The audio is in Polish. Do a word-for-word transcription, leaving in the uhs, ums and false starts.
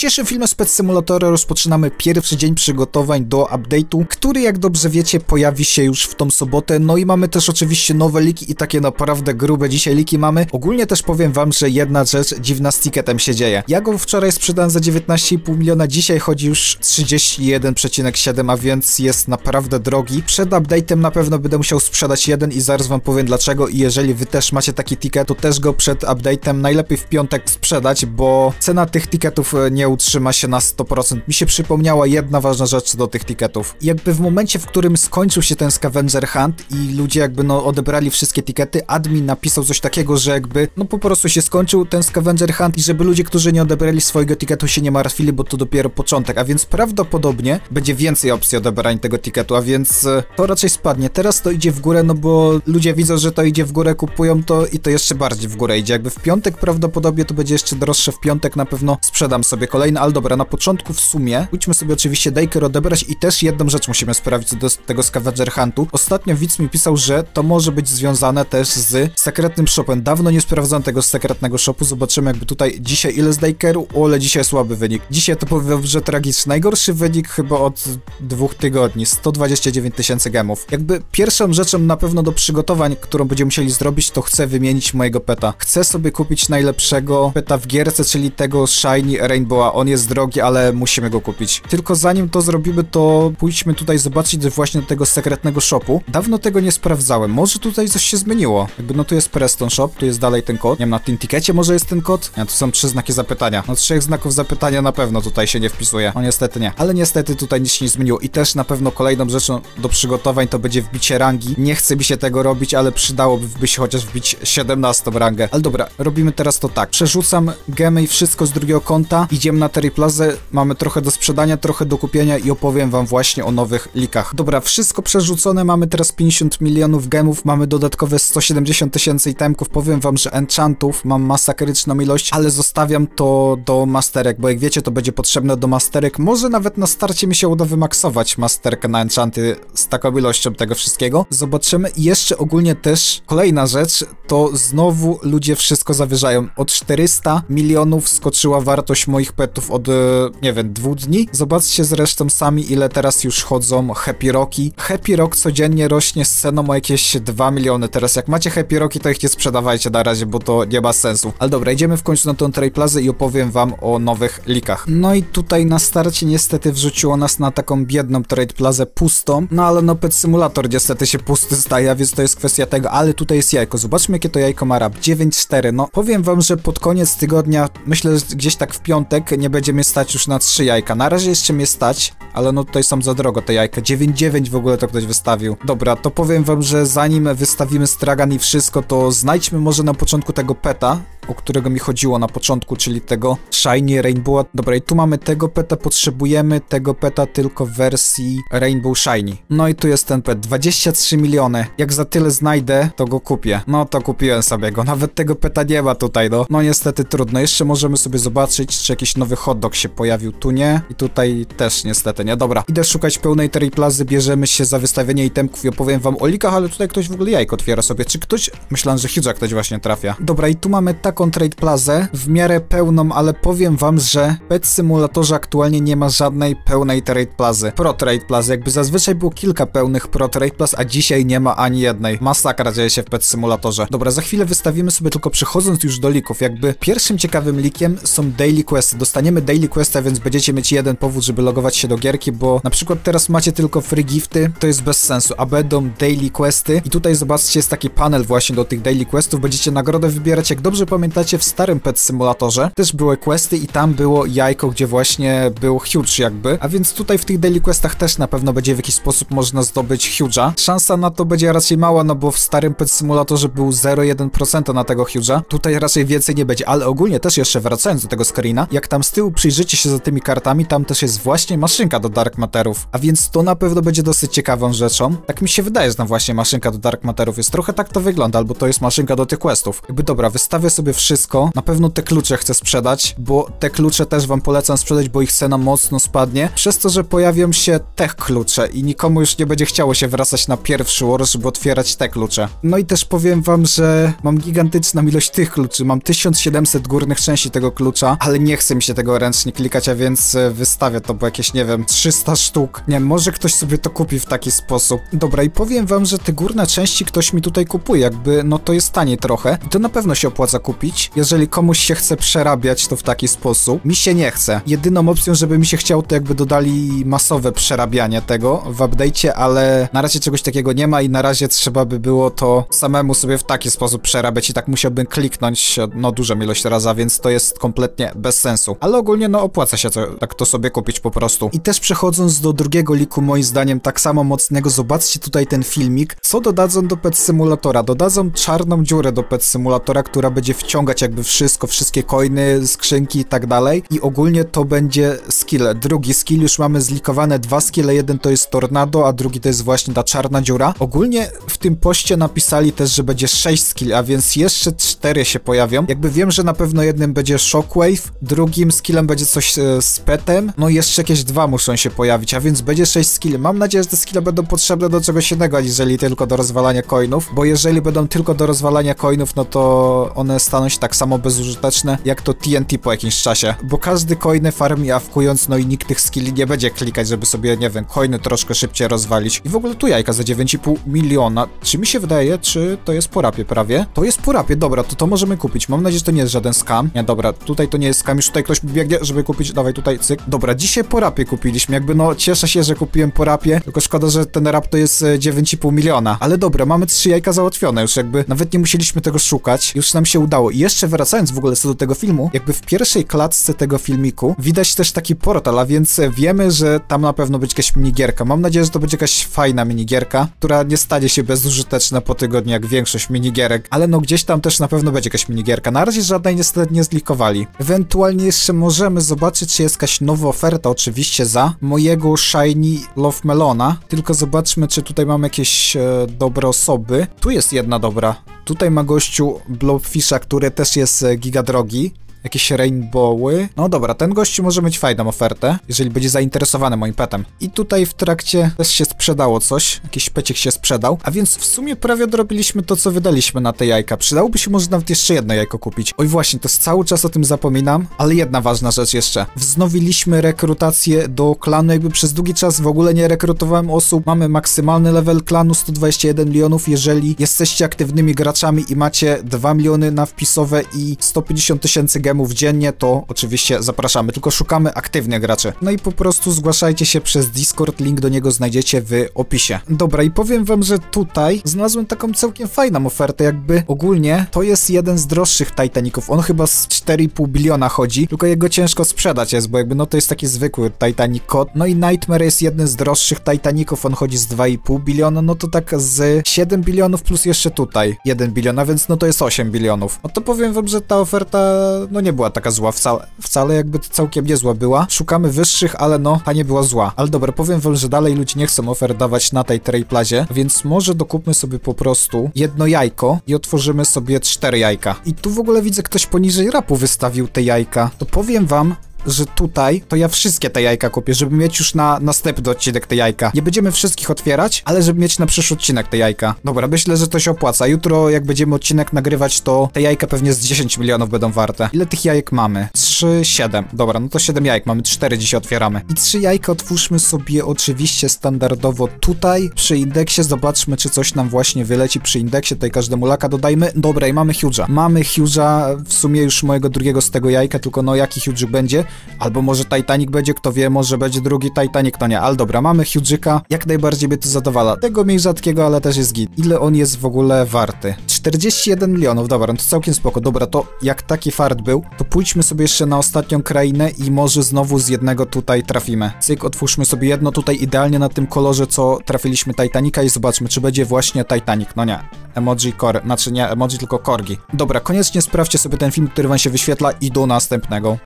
dzisiejszym filmie z Pet Simulatora rozpoczynamy pierwszy dzień przygotowań do update'u, który jak dobrze wiecie pojawi się już w tą sobotę. No i mamy też oczywiście nowe liki i takie naprawdę grube dzisiaj liki mamy. Ogólnie też powiem wam, że jedna rzecz dziwna z ticketem się dzieje. Ja go wczoraj sprzedałem za dziewiętnaście i pół miliona, dzisiaj chodzi już trzydzieści jeden przecinek siedem, a więc jest naprawdę drogi. Przed update'em na pewno będę musiał sprzedać jeden i zaraz wam powiem dlaczego. I jeżeli wy też macie taki ticket, to też go przed update'em najlepiej w piątek sprzedać, bo cena tych ticketów nie utrzyma się na sto procent. Mi się przypomniała jedna ważna rzecz do tych ticketów. Jakby w momencie, w którym skończył się ten scavenger hunt i ludzie jakby no odebrali wszystkie tickety, admin napisał coś takiego, że jakby no po prostu się skończył ten scavenger hunt i żeby ludzie, którzy nie odebrali swojego ticketu się nie martwili, bo to dopiero początek, a więc prawdopodobnie będzie więcej opcji odebrania tego ticketu, a więc to raczej spadnie. Teraz to idzie w górę, no bo ludzie widzą, że to idzie w górę, kupują to i to jeszcze bardziej w górę idzie. Jakby w piątek prawdopodobnie to będzie jeszcze droższe, w piątek na pewno sprzedam sobie kolejne, ale dobra, na początku w sumie pójdźmy sobie oczywiście Daycare odebrać i też jedną rzecz musimy sprawdzić do tego scavenger huntu. Ostatnio widz mi pisał, że to może być związane też z sekretnym shopem. Dawno nie sprawdzałem tego sekretnego shopu, zobaczymy jakby tutaj dzisiaj ile z Daycare'u. O, ale dzisiaj słaby wynik. Dzisiaj to powiem, że tragiczny. Najgorszy wynik chyba od dwóch tygodni. sto dwadzieścia dziewięć tysięcy gemów. Jakby pierwszą rzeczą na pewno do przygotowań, którą będziemy musieli zrobić, to chcę wymienić mojego peta. Chcę sobie kupić najlepszego peta w gierce, czyli tego Shiny Rainbowa. On jest drogi, ale musimy go kupić. Tylko zanim to zrobimy, to pójdźmy tutaj zobaczyć właśnie do tego sekretnego shopu. Dawno tego nie sprawdzałem. Może tutaj coś się zmieniło. Jakby no tu jest Preston Shop, tu jest dalej ten kod. Nie wiem, na tym tickecie może jest ten kod? Nie, tu są trzy znaki zapytania. No trzech znaków zapytania na pewno tutaj się nie wpisuje. No niestety nie. Ale niestety tutaj nic się nie zmieniło. I też na pewno kolejną rzeczą do przygotowań to będzie wbicie rangi. Nie chce mi się tego robić, ale przydałoby się chociaż wbić siedemnastą rangę. Ale dobra, robimy teraz to tak. Przerzucam gemy i wszystko z drugiego konta. Idziemy na Terry Plazę. Mamy trochę do sprzedania, trochę do kupienia i opowiem wam właśnie o nowych likach. Dobra, wszystko przerzucone. Mamy teraz pięćdziesiąt milionów gemów. Mamy dodatkowe sto siedemdziesiąt tysięcy itemków. Powiem wam, że enchantów mam masakryczną ilość, ale zostawiam to do masterek, bo jak wiecie, to będzie potrzebne do masterek. Może nawet na starcie mi się uda wymaksować masterkę na enchanty z taką ilością tego wszystkiego. Zobaczymy. I jeszcze ogólnie też kolejna rzecz, to znowu ludzie wszystko zawyżają. O czterysta milionów skoczyła wartość moich petów od, nie wiem, dwóch dni. Zobaczcie zresztą sami, ile teraz już chodzą Happy Rocky. Happy Rock codziennie rośnie z ceną o jakieś dwa miliony. Teraz jak macie Happy Rocky, to ich nie sprzedawajcie na razie, bo to nie ma sensu. Ale dobra, idziemy w końcu na tą Terry Plazę i opowiem wam o nowych likach. No i tutaj na starcie niestety wrzuciło nas na taką biedną Trade Plazę pustą, no ale no Pet Simulator niestety się pusty staje, a więc to jest kwestia tego, ale tutaj jest jajko. Zobaczmy, jakie to jajko ma rap. dziewięć cztery. No powiem wam, że pod koniec tygodnia, myślę, że gdzieś tak w piątek nie będzie mnie stać już na trzy jajka. Na razie jeszcze mnie stać, ale no tutaj są za drogo te jajka. dziewięć dziewięć w ogóle to ktoś wystawił. Dobra, to powiem wam, że zanim wystawimy stragan i wszystko, to znajdźmy może na początku tego peta, o którego mi chodziło na początku, czyli tego Shiny Rainbow. Dobra, i tu mamy tego peta, potrzebujemy tego peta tylko w wersji Rainbow Shiny. No i tu jest ten pet, dwadzieścia trzy miliony. Jak za tyle znajdę, to go kupię. No to kupiłem sobie go. Nawet tego peta nie ma tutaj, no. No niestety trudno. Jeszcze możemy sobie zobaczyć, czy jakiś nowy hot dog się pojawił. Tu nie. I tutaj też niestety nie. Dobra, idę szukać pełnej Terry Plazy, bierzemy się za wystawienie itemków i opowiem wam o likach, ale tutaj ktoś w ogóle jajko otwiera sobie. Czy ktoś... Myślałem, że Hugh'a ktoś właśnie trafia. Dobra, i tu mamy taką Trade Plazę, w miarę pełną, ale powiem wam, że w Pet Simulatorze aktualnie nie ma żadnej pełnej Trade Plazy. Pro Trade Plazy, jakby zazwyczaj było kilka pełnych Pro Trade Plaz, a dzisiaj nie ma ani jednej. Masakra dzieje się w Pet Simulatorze. Dobra, za chwilę wystawimy sobie, tylko przechodząc już do lików, jakby pierwszym ciekawym likiem są Daily Questy. Dostaniemy Daily Questa, więc będziecie mieć jeden powód, żeby logować się do gierki, bo na przykład teraz macie tylko free gifty, to jest bez sensu, a będą Daily Questy i tutaj zobaczcie, jest taki panel właśnie do tych Daily Questów, będziecie nagrodę wybierać. Jak dobrze pamiętacie, w starym Pet Simulatorze też były questy i tam było jajko, gdzie właśnie był Huge jakby, a więc tutaj w tych Daily Questach też na pewno będzie w jakiś sposób można zdobyć Huge'a. Szansa na to będzie raczej mała, no bo w starym Pet Simulatorze był zero przecinek jeden procent na tego Huge'a. Tutaj raczej więcej nie będzie, ale ogólnie też jeszcze wracając do tego screena, jak tam z tyłu przyjrzycie się za tymi kartami, tam też jest właśnie maszynka do Dark Matterów, a więc to na pewno będzie dosyć ciekawą rzeczą. Tak mi się wydaje, że tam właśnie maszynka do Dark Matterów jest. Trochę tak to wygląda, albo to jest maszynka do tych questów. Jakby dobra, wystawię sobie wszystko. Na pewno te klucze chcę sprzedać, bo te klucze też wam polecam sprzedać, bo ich cena mocno spadnie. Przez to, że pojawią się te klucze i nikomu już nie będzie chciało się wracać na pierwszy war, żeby otwierać te klucze. No i też powiem wam, że mam gigantyczną ilość tych kluczy. Mam tysiąc siedemset górnych części tego klucza, ale nie chce mi się oczywiście tego ręcznie klikać, a więc wystawię to, bo jakieś, nie wiem, trzysta sztuk. Nie, może ktoś sobie to kupi w taki sposób. Dobra, i powiem wam, że te górne części ktoś mi tutaj kupuje, jakby, no to jest taniej trochę. I to na pewno się opłaca kupić. Jeżeli komuś się chce przerabiać, to w taki sposób. Mi się nie chce. Jedyną opcją, żeby mi się chciało, to jakby dodali masowe przerabianie tego w update'cie, ale na razie czegoś takiego nie ma i na razie trzeba by było to samemu sobie w taki sposób przerabiać i tak musiałbym kliknąć, no dużą ilość razy, a więc to jest kompletnie bez sensu. Ale ogólnie, no opłaca się to, tak to sobie kupić po prostu. I też przechodząc do drugiego liku, moim zdaniem tak samo mocnego, zobaczcie tutaj ten filmik. Co dodadzą do Pet Simulatora? Dodadzą czarną dziurę do Pet Simulatora, która będzie wciągać jakby wszystko, wszystkie coiny, skrzynki i tak dalej. I ogólnie to będzie skill. Drugi skill, już mamy zlikowane dwa skille, jeden to jest Tornado, a drugi to jest właśnie ta czarna dziura. Ogólnie w tym poście napisali też, że będzie sześć skill, a więc jeszcze cztery się pojawią. Jakby wiem, że na pewno jednym będzie Shockwave, drugim skillem będzie coś e, z petem, no i jeszcze jakieś dwa muszą się pojawić, a więc będzie sześć skilli. Mam nadzieję, że te skille będą potrzebne do czegoś innego, aniżeli tylko do rozwalania coinów, bo jeżeli będą tylko do rozwalania coinów, no to one staną się tak samo bezużyteczne, jak to T N T po jakimś czasie, bo każdy coiny farmi awkując, no i nikt tych skilli nie będzie klikać, żeby sobie, nie wiem, coiny troszkę szybciej rozwalić. I w ogóle tu jajka za dziewięć i pół miliona. Czy mi się wydaje, czy to jest po rapie prawie? To jest po rapie, dobra, to to możemy kupić. Mam nadzieję, że to nie jest żaden scam. Nie, dobra, tutaj to nie jest scam, już tutaj ktoś biegnie, żeby kupić, dawaj tutaj, cyk. Dobra, dzisiaj po rapie kupiliśmy, jakby no cieszę się, że kupiłem po rapie, tylko szkoda, że ten rap to jest dziewięć i pół miliona. Ale dobra, mamy trzy jajka załatwione, już jakby nawet nie musieliśmy tego szukać, już nam się udało. I jeszcze wracając w ogóle co do tego filmu, jakby w pierwszej klatce tego filmiku widać też taki portal, a więc wiemy, że tam na pewno będzie jakaś minigierka. Mam nadzieję, że to będzie jakaś fajna minigierka, która nie stanie się bezużyteczna po tygodniu jak większość minigierek, ale no gdzieś tam też na pewno będzie jakaś minigierka. Na razie żadnej niestety nie zlikowali. Ewentualnie jeszcze możemy zobaczyć, czy jest jakaś nowa oferta, oczywiście za mojego Shiny Love Melona, tylko zobaczmy, czy tutaj mamy jakieś e, dobre osoby. Tu jest jedna dobra. Tutaj ma gościu Blobfisha, który też jest e, giga drogi. Jakieś rainbowy. No dobra, ten gościu może mieć fajną ofertę, jeżeli będzie zainteresowany moim petem. I tutaj w trakcie też się sprzedało coś. Jakiś pecik się sprzedał. A więc w sumie prawie dorobiliśmy to, co wydaliśmy na te jajka. Przydałoby się może nawet jeszcze jedno jajko kupić. Oj właśnie, to cały czas o tym zapominam. Ale jedna ważna rzecz jeszcze. Wznowiliśmy rekrutację do klanu. Jakby przez długi czas w ogóle nie rekrutowałem osób. Mamy maksymalny level klanu sto dwadzieścia jeden milionów. Jeżeli jesteście aktywnymi graczami i macie dwa miliony na wpisowe i sto pięćdziesiąt tysięcy gemów dziennie, to oczywiście zapraszamy, tylko szukamy aktywnych graczy. No i po prostu zgłaszajcie się przez Discord, link do niego znajdziecie w opisie. Dobra, i powiem wam, że tutaj znalazłem taką całkiem fajną ofertę, jakby ogólnie to jest jeden z droższych Titaników, on chyba z cztery i pół biliona chodzi, tylko jego ciężko sprzedać jest, bo jakby no to jest taki zwykły Titanic kod. No i Nightmare jest jeden z droższych Titaników, on chodzi z dwa i pół biliona, no to tak z siedem bilionów plus jeszcze tutaj jeden bilion, a więc no to jest osiem bilionów. No to powiem wam, że ta oferta no nie była taka zła wcale, wcale jakby całkiem niezła była. Szukamy wyższych, ale no, ta nie była zła. Ale dobra, powiem wam, że dalej ludzie nie chcą ofert dawać na tej Trade, więc może dokupmy sobie po prostu jedno jajko i otworzymy sobie cztery jajka. I tu w ogóle widzę, ktoś poniżej rapu wystawił te jajka. To powiem wam, że tutaj to ja wszystkie te jajka kupię, żeby mieć już na następny odcinek te jajka. Nie będziemy wszystkich otwierać, ale żeby mieć na przyszły odcinek te jajka. Dobra, myślę, że to się opłaca. Jutro jak będziemy odcinek nagrywać, to te jajka pewnie z dziesięć milionów będą warte. Ile tych jajek mamy? trzy, siedem. Dobra, no to siedem jajek mamy, cztery dzisiaj otwieramy. I trzy jajka otwórzmy sobie oczywiście standardowo tutaj. Przy indeksie zobaczmy, czy coś nam właśnie wyleci przy indeksie. Tutaj każdemu laka dodajmy. Dobra, i mamy Huge'a. Mamy Huge'a, w sumie już mojego drugiego z tego jajka, tylko no jaki Huge będzie? Albo może Titanic będzie, kto wie, może będzie drugi Titanic, no nie, ale dobra, mamy Huge'ika, jak najbardziej mnie to zadowala. Tego mniej rzadkiego, ale też jest git. Ile on jest w ogóle warty? czterdzieści jeden milionów, dobra, no to całkiem spoko. Dobra, to jak taki fart był, to pójdźmy sobie jeszcze na ostatnią krainę i może znowu z jednego tutaj trafimy. Cyk, otwórzmy sobie jedno tutaj idealnie na tym kolorze, co trafiliśmy Titanica i zobaczmy, czy będzie właśnie Titanic, no nie. Emoji core, znaczy nie emoji, tylko korgi. Dobra, koniecznie sprawdźcie sobie ten film, który wam się wyświetla i do następnego.